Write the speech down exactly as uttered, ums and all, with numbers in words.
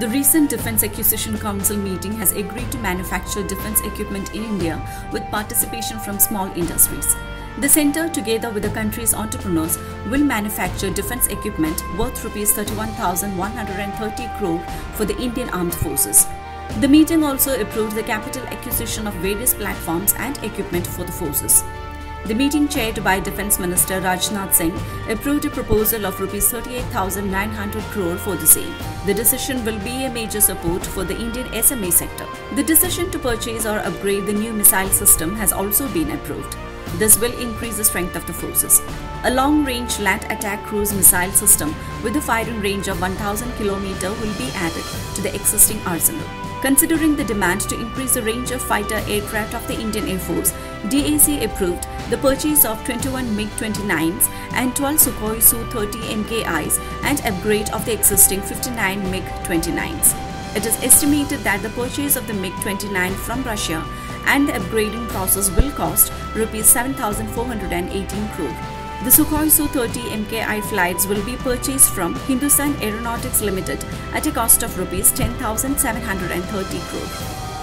The recent Defence Acquisition Council meeting has agreed to manufacture defence equipment in India with participation from small industries. The centre, together with the country's entrepreneurs, will manufacture defence equipment worth rupees thirty-one thousand one hundred thirty crore for the Indian Armed Forces. The meeting also approved the capital acquisition of various platforms and equipment for the forces. The meeting, chaired by Defence Minister Rajnath Singh, approved a proposal of rupees thirty-eight thousand nine hundred crore for the same. The decision will be a major support for the Indian S M E sector. The decision to purchase or upgrade the new missile system has also been approved. This will increase the strength of the forces. A long-range land attack cruise missile system with a firing range of one thousand kilometers will be added to the existing arsenal. Considering the demand to increase the range of fighter aircraft of the Indian Air Force, D A C approved the purchase of twenty-one MiG twenty-nines and twelve Sukhoi Su thirty M K Is and upgrade of the existing fifty-nine MiG twenty-nines. It is estimated that the purchase of the MiG twenty-nine from Russia and the upgrading process will cost rupees seven thousand four hundred eighteen crore. The Sukhoi Su thirty M K I flights will be purchased from Hindustan Aeronautics Limited at a cost of rupees ten thousand seven hundred thirty crore.